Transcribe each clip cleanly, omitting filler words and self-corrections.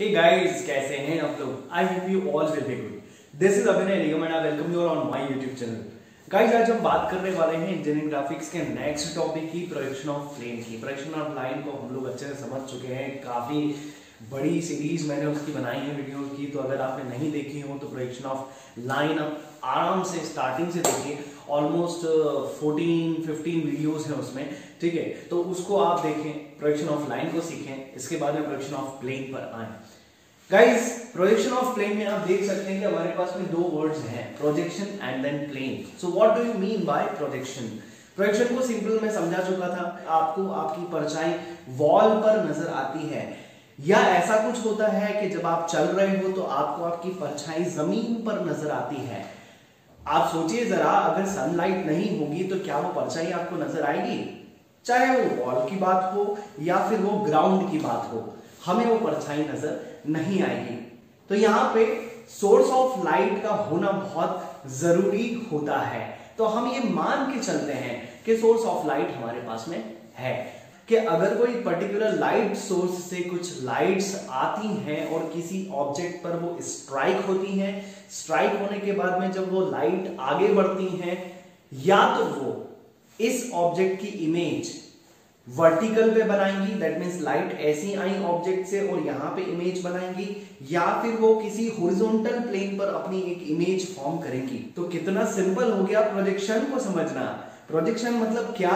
Hey guys, कैसे हैं आप लोग? I hope you all will be good. This is Abhinay Nigam and I welcome you on my YouTube channel. Guys, आज हम बात करने वाले हैं इंजीनियरिंग ग्राफिक्स के नेक्स्ट टॉपिक की, प्रोजेक्शन ऑफ प्लेन की। प्रोजेक्शन ऑफ लाइन को हम लोग अच्छे से समझ चुके हैं, काफी बड़ी सीरीज मैंने उसकी बनाई है वीडियोस की, तो अगर आपने नहीं देखी हो तो प्रोजेक्शन ऑफ लाइन आप आराम से स्टार्टिंग से देखिए। ऑलमोस्ट 14-15 वीडियोस हैं उसमें, ठीक है? तो उसको आप देखें, प्रोजेक्शन ऑफ लाइन को सीखें, इसके बाद में प्रोजेक्शन ऑफ प्लेन पर आए। गाइस, प्रोजेक्शन ऑफ प्लेन में आप देख सकते हैं कि हमारे पास में दो वर्ड्स हैं, projection and then plane. So what do you mean by projection? Projection को सिंपल मैं समझा चुका था, आपको आपकी परछाई वॉल पर नजर आती है, या ऐसा कुछ होता है कि जब आप चल रहे हो तो आपको आपकी परछाई जमीन पर नजर आती है। आप सोचिए जरा, अगर सनलाइट नहीं होगी तो क्या वो परछाई आपको नजर आएगी? चाहे वो वॉल की बात हो या फिर वो ग्राउंड की बात हो, हमें वो परछाई नजर नहीं आएगी। तो यहाँ पे सोर्स ऑफ लाइट का होना बहुत जरूरी होता है। तो हम ये मान के चलते हैं कि सोर्स ऑफ लाइट हमारे पास में है, कि अगर कोई पर्टिकुलर लाइट सोर्स से कुछ लाइट्स आती हैं और किसी ऑब्जेक्ट पर वो स्ट्राइक होती हैं, स्ट्राइक होने के बाद में जब वो लाइट आगे बढ़ती हैं, या तो वो इस ऑब्जेक्ट की इमेज वर्टिकल पे बनाएंगी, दैट मींस लाइट ऐसी आई ऑब्जेक्ट से और यहां पे इमेज बनाएंगी, या फिर वो किसी हॉरिजॉन्टल प्लेन पर अपनी एक इमेज फॉर्म करेंगी। तो कितना सिंपल हो गया प्रोजेक्शन को समझना। प्रोजेक्शन मतलब क्या?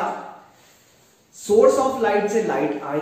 सोर्स ऑफ लाइट से लाइट आई,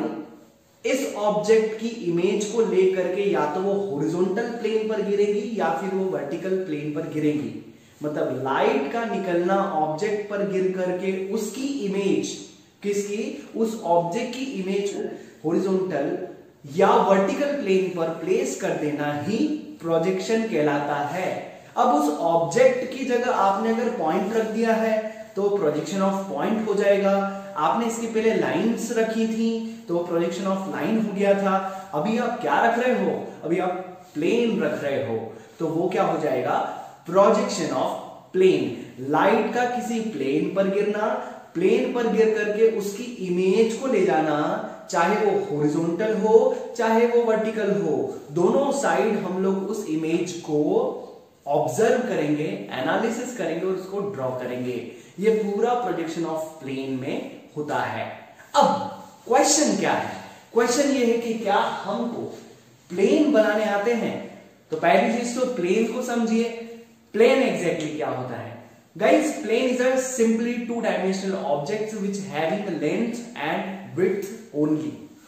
इस ऑब्जेक्ट की इमेज को लेकर के या तो वो हॉरिजॉन्टल प्लेन पर गिरेगी या फिर वो वर्टिकल प्लेन पर गिरेगी। मतलब लाइट का निकलना ऑब्जेक्ट पर गिर करके उसकी इमेज, किसकी? उस ऑब्जेक्ट की इमेज हॉरिजॉन्टल या वर्टिकल प्लेन पर प्लेस कर देना ही प्रोजेक्शन कहलाता है। अब उस ऑब्जेक्ट की जगह आपने अगर पॉइंट रख दिया है तो प्रोजेक्शन ऑफ पॉइंट हो जाएगा। आपने इसके पहले लाइंस रखी थी तो प्रोजेक्शन ऑफ लाइन हो गया था। अभी आप क्या रख रहे हो? अभी आप प्लेन रख रहे हो, तो वो क्या हो जाएगा? Projection of plane. लाइट का किसी प्लेन पर गिरना, प्लेन पर गिर करके उसकी इमेज को ले जाना, चाहे वो हॉरिजॉन्टल हो चाहे वो वर्टिकल हो, दोनों साइड हम लोग उस इमेज को ऑब्जर्व करेंगे, एनालिसिस करेंगे और उसको ड्रॉ करेंगे। ये पूरा प्रोजेक्शन ऑफ प्लेन में होता है। अब क्वेश्चन क्या है? क्वेश्चन ये है कि क्या हमको प्लेन बनाने आते हैं? तो पहली चीज तो प्लेन को समझिए। प्लेन एग्जैक्टली क्या होता है? Guys, plane is a simply two-dimensional object which having a length and width only.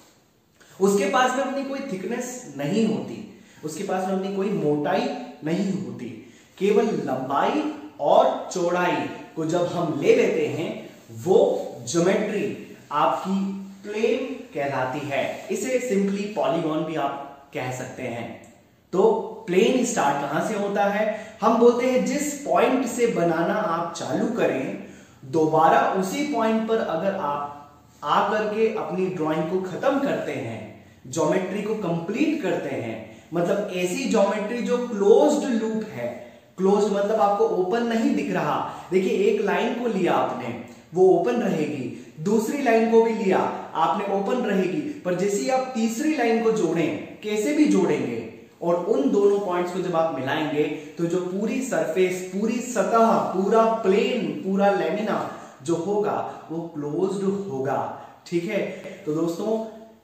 उसके पास में अपनी कोई थिकनेस नहीं होती, उसके पास में अपनी कोई मोटाई नहीं होती, केवल लंबाई और चौड़ाई को जब हम ले लेते हैं वो ज्योमेट्री आपकी प्लेन कहलाती है। इसे सिंपली पॉलीगॉन भी आप कह सकते हैं। तो प्लेन स्टार्ट कहां से होता है? हम बोलते हैं जिस पॉइंट से बनाना आप चालू करें, दोबारा उसी पॉइंट पर अगर आप आकर के अपनी ड्राइंग को खत्म करते हैं, ज्योमेट्री को कंप्लीट करते हैं, मतलब ऐसी ज्योमेट्री जो क्लोज्ड लूप है। क्लोज्ड मतलब आपको ओपन नहीं दिख रहा। देखिए, एक लाइन को लिया आपने, वो ओपन रहेगी, दूसरी लाइन को भी लिया आपने, ओपन रहेगी, पर जैसे ही आप तीसरी लाइन को जोड़ें, कैसे भी जोड़ेंगे, और उन दोनों पॉइंट्स को जब आप मिलाएंगे तो जो पूरी सरफेस, पूरी सतह, पूरा प्लेन, पूरा लेमिना जो होगा वो क्लोज्ड होगा। ठीक है? तो दोस्तों,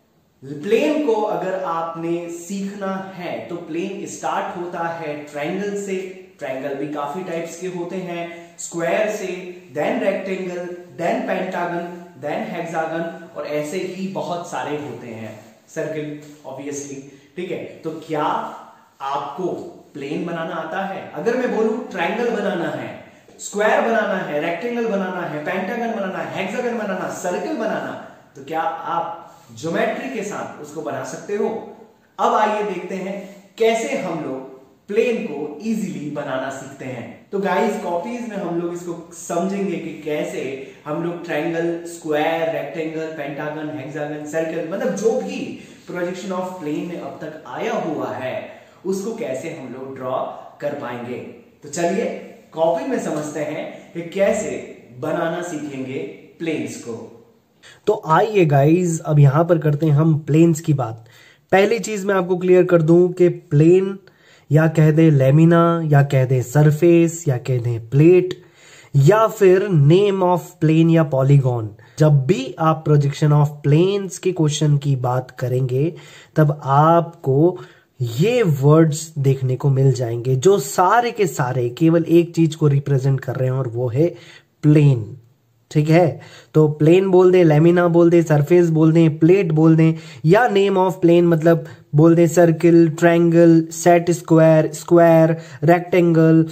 प्लेन को अगर आपने सीखना है तो प्लेन स्टार्ट होता है ट्रायंगल से। ट्रायंगल भी काफी टाइप्स के होते हैं, स्क्वायर से, then rectangle, then pentagon, then hexagon, और ऐसे ही बहुत सारे होते हैं, सर्किल ऑब्वियसली। ठीक है? तो क्या आपको प्लेन बनाना आता है? अगर मैं बोलूं ट्रायंगल बनाना है, स्क्वायर बनाना है, रेक्टेंगल बनाना है, पेंटागन बनाना है, हेक्सागन बनाना, सर्कल बनाना, तो क्या आप ज्योमेट्री के साथ उसको बना सकते हो? अब आइए देखते हैं कैसे हम लोग प्लेन को इजीली बनाना सीखते हैं। तो गाइस, कॉपीज में हम लोग इसको समझेंगे कि कैसे हम लोग triangle, square, rectangle, pentagon, hexagon, circle, मतलब जो भी प्रोजेक्शन ऑफ प्लेन में अब तक आया हुआ है उसको कैसे हम लोग ड्रॉ कर पाएंगे। तो चलिए कॉपी में समझते हैं कि कैसे बनाना सीखेंगे प्लेन्स को। तो आइए गाइज, अब यहां पर करते हैं हम प्लेन्स की बात। पहली चीज मैं आपको क्लियर कर दूं कि प्लेन या कह दे लेमिना या कह दे सरफेस या कह दे प्लेट या फिर नेम ऑफ प्लेन या पॉलीगॉन, जब भी आप प्रोजेक्शन ऑफ प्लेन्स के क्वेश्चन की बात करेंगे तब आपको ये वर्ड्स देखने को मिल जाएंगे जो सारे के सारे केवल एक चीज को रिप्रेजेंट कर रहे हैं और वो है प्लेन। ठीक है, तो प्लेन बोल दे, लेमिना बोल दे, सरफेस बोल दे, प्लेट बोल दे, या नेम ऑफ प्लेन मतलब बोल दे circle, triangle, set square, square, rectangle,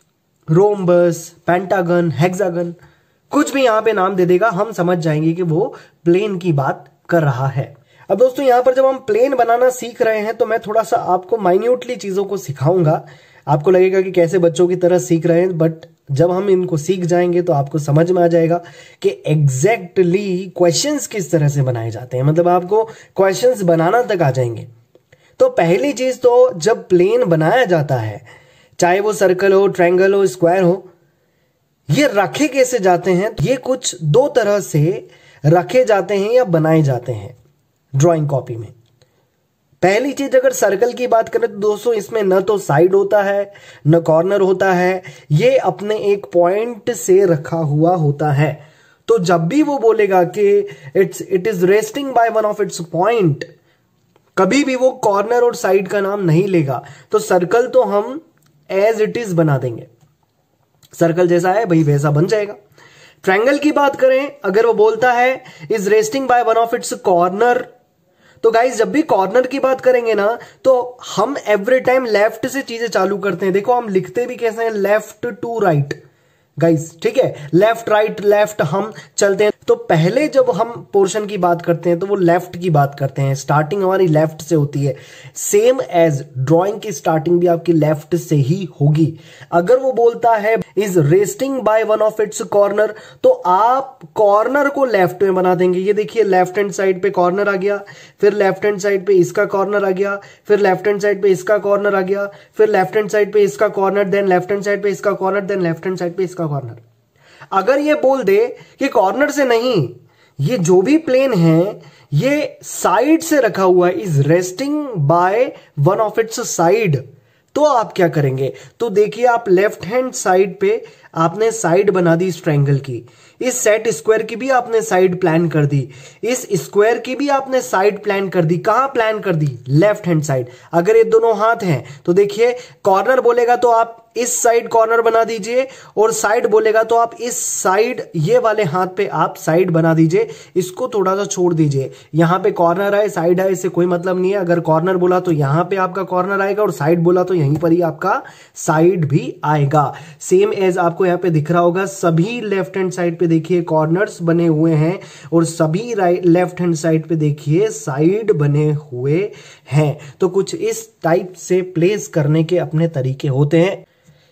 rhombus, pentagon, hexagon, कुछ भी यहां पे नाम दे देगा, हम समझ जाएंगे कि वो प्लेन की बात कर रहा है। अब दोस्तों यहां पर जब हम प्लेन बनाना सीख रहे हैं तो मैं थोड़ा सा आपको माइन्यूटली चीजों को सिखाऊंगा। आपको लगेगा कि कैसे बच्चों की तरह सीख रहे हैं, बट जब हम इनको सीख जाएंगे तो आपको समझ में आ जाएगा कि एग्जैक्टली क्वेश्चंस किस तरह से बनाए जाते हैं, मतलब आपको क्वेश्चंस बनाना तक आ जाएंगे। तो पहली चीज तो जब प्लेन बनाया जाता है, चाहे वो सर्कल हो, ट्रायंगल हो, स्क्वायर हो, ये रखे कैसे जाते हैं? ये कुछ दो तरह से रखे जाते हैं या बनाए जाते हैं ड्राइंग कॉपी में। पहली चीज अगर सर्कल की बात करें तो दोस्तों इसमें न तो साइड होता है न कॉर्नर होता है, ये अपने एक पॉइंट से रखा हुआ होता है। तो जब भी वो बोलेगा कि it is resting by one of its point, कभी भी वो कॉर्नर और साइड का नाम नहीं लेगा। तो सर्कल तो हम एज इट इज बना देंगे, सर्कल जैसा है भाई वैसा बन जाएगा। ट्रायंगल की बात करें, अगर वो बोलता है is resting by one of its corner, तो गाइज जब भी कॉर्नर की बात करेंगे ना तो हम एवरी टाइम लेफ्ट से चीजें चालू करते हैं। देखो हम लिखते भी कैसे हैं, लेफ्ट टू राइट गाइज, ठीक है, लेफ्ट राइट लेफ्ट हम चलते हैं। तो पहले जब हम पोर्शन की बात करते हैं तो वो लेफ्ट की बात करते हैं, स्टार्टिंग हमारी लेफ्ट से होती है। सेम एज ड्राइंग की स्टार्टिंग भी आपकी लेफ्ट से ही होगी। अगर वो बोलता है is resting by one of its corner, तो आप कॉर्नर को लेफ्ट में बना देंगे। ये देखिए लेफ्ट हैंड साइड पे कॉर्नर आ गया, फिर लेफ्ट हैंड साइड पे इसका कॉर्नर आ गया, फिर लेफ्ट हैंड साइड पे इसका कॉर्नर आ गया, फिर लेफ्ट हैंड साइड पे इसका corner, then left hand side पे इसका corner, then left hand side पे इसका कॉर्नर। अगर ये बोल दे कि कॉर्नर से नहीं, ये जो भी प्लेन है ये साइड से रखा हुआ है, is resting by one of its side, तो आप क्या करेंगे? तो देखिए आप लेफ्ट हैंड साइड पे आपने साइड बना दी इस ट्रायंगल की, इस सेट स्क्वायर की भी आपने साइड प्लान कर दी, इस स्क्वायर की भी आपने साइड प्लान कर दी। कहां प्लान कर दी? Left hand side. अगर ये दोनों हाथ हैं तो देखिए कॉर्नर बोलेगा तो आप इस साइड कॉर्नर बना दीजिए, और साइड बोलेगा तो आप इस साइड ये वाले हाथ पे आप साइड बना दीजिए। इसको थोड़ा सा छोड़ दीजिए, यहां पे कॉर्नर आए साइड आए इससे कोई मतलब नहीं है। अगर कॉर्नर बोला तो यहां पे आपका कॉर्नर आएगा, और साइड बोला तो यहीं पर ही आपका साइड भी आएगा। सेम एज आपको यहां पे दिख रहा होगा, सभी लेफ्ट हैंड साइड पे देखिए कॉर्नर्स बने हुए हैं, और सभी राइट लेफ्ट हैंड साइड पे देखिए साइड बने हुए हैं। तो कुछ इस टाइप से प्लेस करने के अपने तरीके होते हैं।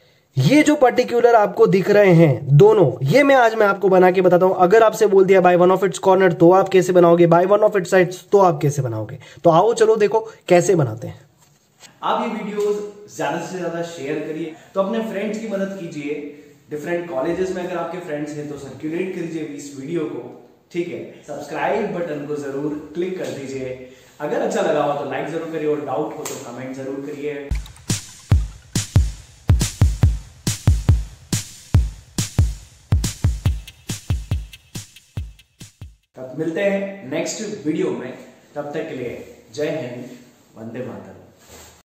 ये जो पर्टिकुलर आपको दिख रहे हैं दोनों, ये मैं आपको बना के बताता हूं। अगर आपसे बोल दिया by one of its corner तो आप कैसे बनाओगे, by one of its sides तो आप कैसे बनाओगे। तो आओ चलो देखो कैसे बनाते हैं। आप ये वीडियोस ज्यादा से ज्यादा शेयर करिए, तो अपने फ्रेंड्स की मदद कीजिए। डिफरेंट कॉलेजेस में अगर आपके फ्रेंड्स हैं तो सर्कुलेट कीजिए इस वीडियो को, ठीक है। सब्सक्राइब बटन को जरूर क्लिक कर दीजिए। अगर अच्छा लगा हो तो लाइक जरूर करिए, और डाउट हो तो कमेंट जरूर करिए। तब मिलते हैं नेक्स्ट वीडियो में, तब तक के लिए जय हिंद, वंदे मातरम।